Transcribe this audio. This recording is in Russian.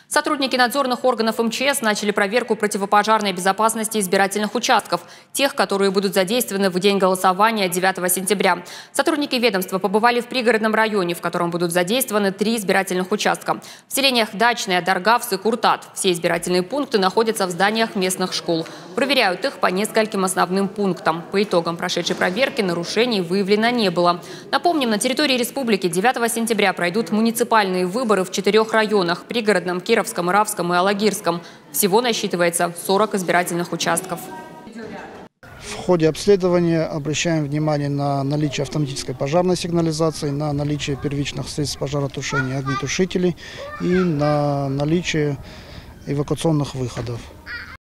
Сотрудники надзорных органов МЧС начали проверку противопожарной безопасности избирательных участков, тех, которые будут задействованы в день голосования 9 сентября. Сотрудники ведомства побывали в пригородном районе, в котором будут задействованы 3 избирательных участка. В селениях Дачное, Даргавс и Куртат. Все избирательные пункты находятся в зданиях местных школ. Проверяют их по нескольким основным пунктам. По итогам прошедшей проверки нарушений выявлено не было. Напомним, на территории республики 9 сентября пройдут муниципальные выборы в 4 районах – пригородном, Кировском, Иравском и Алагирском. Всего насчитывается 40 избирательных участков. В ходе обследования обращаем внимание на наличие автоматической пожарной сигнализации, на наличие первичных средств пожаротушения, огнетушителей и на наличие эвакуационных выходов.